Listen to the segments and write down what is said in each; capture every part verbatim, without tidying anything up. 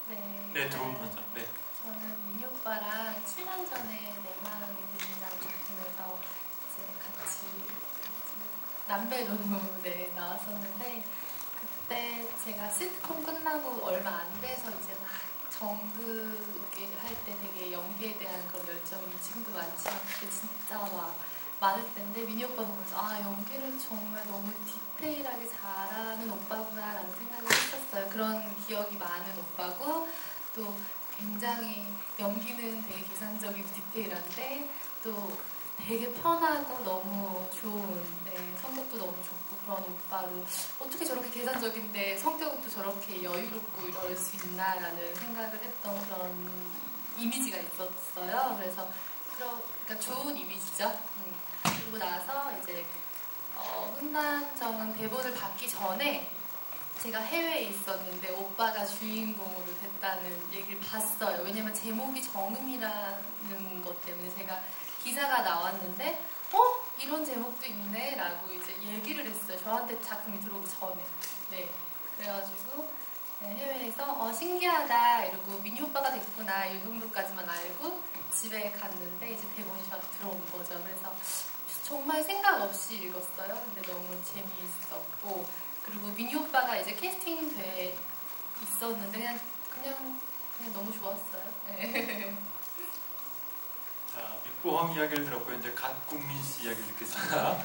네. 네, 두 분 먼저. 네. 저는 민희 오빠랑 칠 년 전에 내 마음이 들린다는 작품에서 이제 같이 남매로 네, 나왔었는데, 그때 제가 시트콤 끝나고 얼마 안 돼서 이제 막 정극 할 때 되게 연기에 대한 그런 열정이 지금도 많지만 그때 진짜 막 많을 때인데, 민희 오빠 보면서 아, 연기를 정말 너무 디테일하게 잘하는 오빠구나 라는 생각을 했었어요. 그런 기억이 많은 오빠고, 또 굉장히 연기는 되게 계산적이고 디테일한데 또 되게 편하고 너무 좋은, 네, 성격도 너무 좋고 그런 오빠로 어떻게 저렇게 계산적인데 성격은 또 저렇게 여유롭고 이럴 수 있나 라는 생각을 했던 그런 이미지가 있었어요. 그래서 그러니까 좋은 이미지죠. 음. 그리고 나서 이제 어, 훈남정은 대본을 받기 전에 제가 해외에 있었는데 오빠가 주인공으로 됐다는 얘기를 봤어요. 왜냐면 제목이 정음이라는 것 때문에 제가 기사가 나왔는데 어? 이런 제목도 있네? 라고 이제 얘기를 했어요. 저한테 작품이 들어오기 전에. 네. 그래가지고 네, 해외에서 어 신기하다 이러고 민희 오빠가 됐구나 이 정도까지만 알고 집에 갔는데 이제 대본이 저한테 들어온 거죠. 그래서 정말 생각 없이 읽었어요. 근데 너무 재미있었고, 그리고 민희 오빠가 이제 캐스팅 돼 있었는데 그냥 그냥 그냥 너무 좋았어요. 네. 자, 밑보황 이야기를 들었고 이제 갓국민 씨 이야기를 듣겠습니다.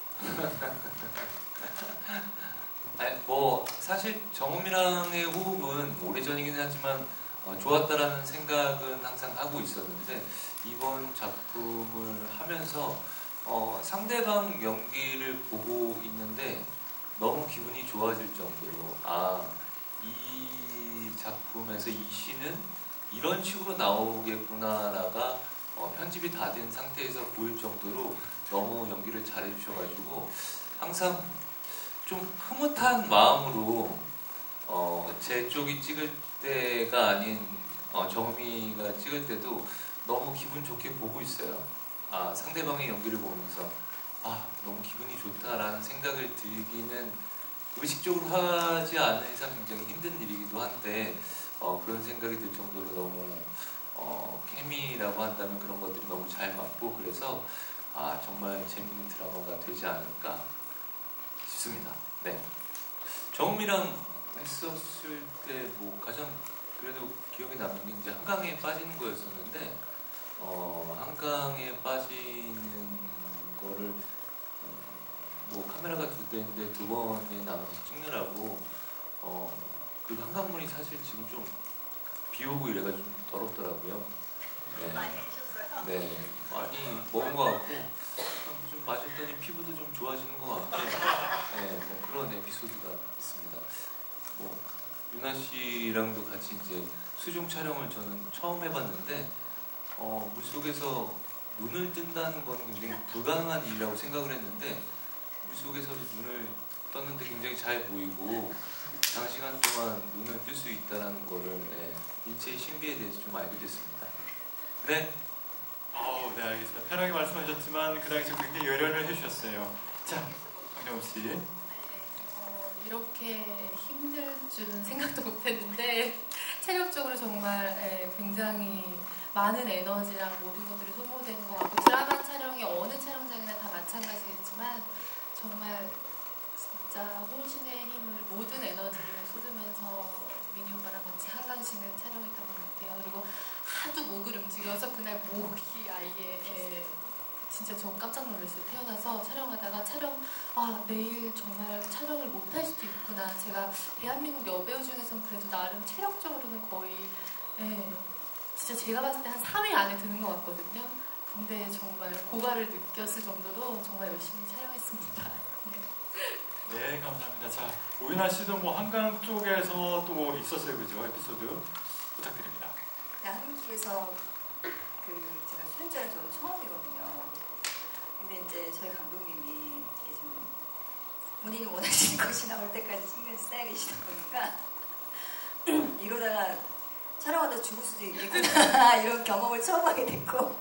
아니, 뭐 사실 정우미랑의 호흡은 오래전이긴 하지만 어, 좋았다라는 생각은 항상 하고 있었는데, 이번 작품을 하면서 어, 상대방 연기를 보고 있는데 너무 기분이 좋아질 정도로, 아, 이 작품에서 이 시는 이런 식으로 나오겠구나라가 어, 편집이 다 된 상태에서 보일 정도로 너무 연기를 잘해 주셔가지고 항상 좀 흐뭇한 마음으로 어, 제 쪽이 찍을 때가 아닌 어, 정미가 찍을 때도 너무 기분 좋게 보고 있어요. 아, 상대방의 연기를 보면서 아, 너무 기분이 좋다라는 생각을 들기는 의식적으로 하지 않은 이상 굉장히 힘든 일이기도 한데, 어, 그런 생각이 들 정도로 너무 어, 케미라고 한다면 그런 것들이 너무 잘 맞고, 그래서 아, 정말 재밌는 드라마가 되지 않을까 싶습니다. 네. 정음이랑 했었을 때 뭐 가장 그래도 기억에 남는 게 이제 한강에 빠지는 거였었는데, 어, 한강에 빠지는 거를 뭐 카메라가 두 대인데 두 번에 나눠서 찍느라고 어, 그 한강물이 사실 지금 좀 비 오고 이래가지고 좀 더럽더라고요. 네. 많이 드셨어요? 네, 많이 먹은 것 같고 좀 마셨더니 피부도 좀 좋아지는 것 같고, 네, 뭐 그런 에피소드가 있습니다. 뭐 유나 씨랑도 같이 이제 수중 촬영을 저는 처음 해봤는데, 어, 물속에서 눈을 뜬다는 건 굉장히 불가능한 일이라고 생각을 했는데, 물속에서도 눈을 떴는데 굉장히 잘 보이고 장시간 동안 눈을 뜰 수 있다는 거를, 네, 인체의 신비에 대해서 좀 알게 됐습니다. 네. 아우, 네, 알겠습니다. 편하게 말씀하셨지만 그 당시에 굉장히 열연을 해주셨어요. 자, 황정우 씨. 네, 어, 이렇게 힘들 줄은 생각도 못했는데 체력적으로 정말 예, 굉장히 많은 에너지랑 모든 것들이 소모되는 것 같고, 드라마 촬영이 어느 촬영장이나 다 마찬가지겠지만 정말 진짜 혼신의 힘을, 모든 에너지를 쏟으면서 민희 오빠랑 같이 한강신을 촬영했던 것 같아요. 그리고 하도 목을 움직여서 그날 목이 아예 예, 진짜 저 깜짝 놀랐어요. 태어나서 촬영하다가 촬영, 아, 내일 정말 촬영을 못 할 수도 있구나. 제가 대한민국 여배우 중에서는 그래도 나름 체력적으로는 거의 예, 진짜 제가 봤을 때 한 삼 위 안에 드는 것 같거든요. 근데 정말 고발을 느꼈을 정도로 정말 열심히 촬영했습니다. 네, 감사합니다. 자, 오윤아 씨도 뭐 한강 쪽에서 또 있었어요, 그죠? 에피소드 부탁드립니다. 네, 한강 쪽에서 그 제가 출연자는 저도 처음이거든요. 근데 이제 저희 감독님이 이렇게 좀 본인이 원하시는 것이 나올 때까지 신경 써야 계시다 보니까 이러다가 촬영하다 죽을 수도 있겠구나 이런 경험을 처음 하게 됐고,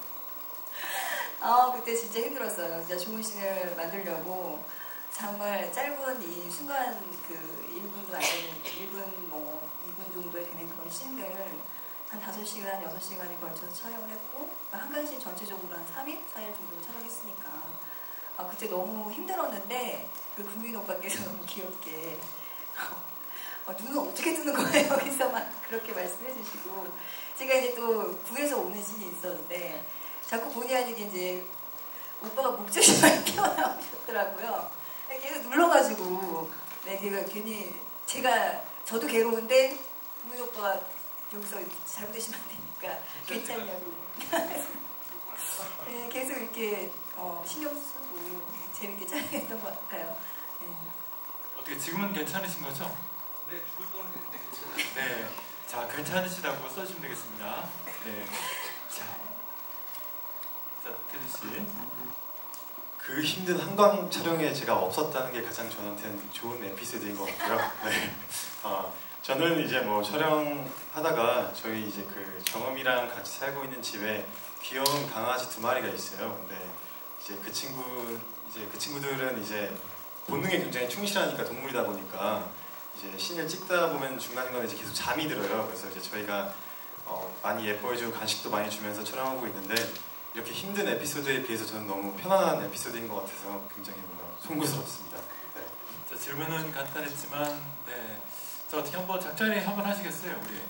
아, 그때 진짜 힘들었어요. 진짜 좋은 씬을 만들려고 정말 짧은 이 순간 그 일 분도 안 되는 일 분 뭐 이 분 정도에 되는 그런 씬들을 다섯 시간, 여섯 시간에 걸쳐서 촬영을 했고 한강신 전체적으로 한 삼 일, 사 일 정도 촬영했으니까 아, 그때 너무 힘들었는데 그 국민 오빠께서 너무 귀엽게 어, 눈은 어떻게 뜨는 거예요? 여기서 막 그렇게 말씀해 주시고 제가 이제 또 구에서 오는 신이 있었는데 자꾸 본의 아니게 이제 오빠가 목젖이 많이 튀어나오셨더라고요. 계속 눌러가지고 네, 걔가 괜히 제가 저도 괴로운데 국민 오빠가 여기서 잘못되시면 안 되니까 괜찮냐고 네, 계속 이렇게 어, 신경 쓰고 재밌게 촬영했던 것 같아요. 네. 어떻게 지금은 괜찮으신 거죠? 네, 죽을 뻔했는데 괜찮아요. 네. 자, 괜찮으시다고 써주시면 되겠습니다. 네. 자, 자, 태주 씨. 그 힘든 한강 촬영에 제가 없었다는 게 가장 저한테는 좋은 에피소드인 것 같고요. 네. 어, 저는 이제 뭐 촬영하다가 저희 이제 그 정음이랑 같이 살고 있는 집에 귀여운 강아지 두 마리가 있어요. 근데 이제 그 친구 이제 그 친구들은 이제 본능에 굉장히 충실하니까 동물이다 보니까 이제 씬을 찍다 보면 중간중간에 이제 계속 잠이 들어요. 그래서 이제 저희가 어, 많이 예뻐해주고 간식도 많이 주면서 촬영하고 있는데 이렇게 힘든 에피소드에 비해서 저는 너무 편안한 에피소드인 것 같아서 굉장히 뭔가 송구스럽습니다. 네. 자, 질문은 간단했지만, 네. 자, 어떻게 한번 작전이 한번 하시겠어요, 우리?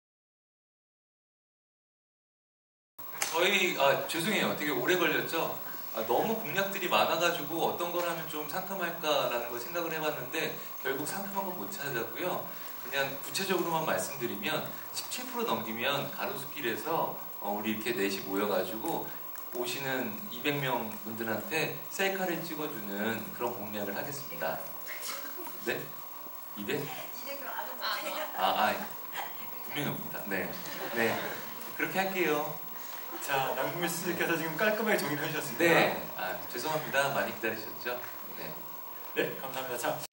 저희 아 죄송해요. 되게 오래 걸렸죠. 아, 너무 공약들이 많아가지고 어떤 걸 하면 좀 상큼할까라는 걸 생각을 해봤는데 결국 상큼한 거 못 찾았고요. 그냥 구체적으로만 말씀드리면 십칠 퍼센트 넘기면 가로수길에서 어, 우리 이렇게 넷이 모여가지고 오시는 이백 명 분들한테 셀카를 찍어주는 그런 공약을 하겠습니다. 네? 이백? 아, 아 분명히 옵니다. 네, 네 그렇게 할게요. 자, 남궁민 씨께서 지금 깔끔하게 정리해 주셨습니다. 네, 아 죄송합니다. 많이 기다리셨죠? 네. 네, 감사합니다. 자,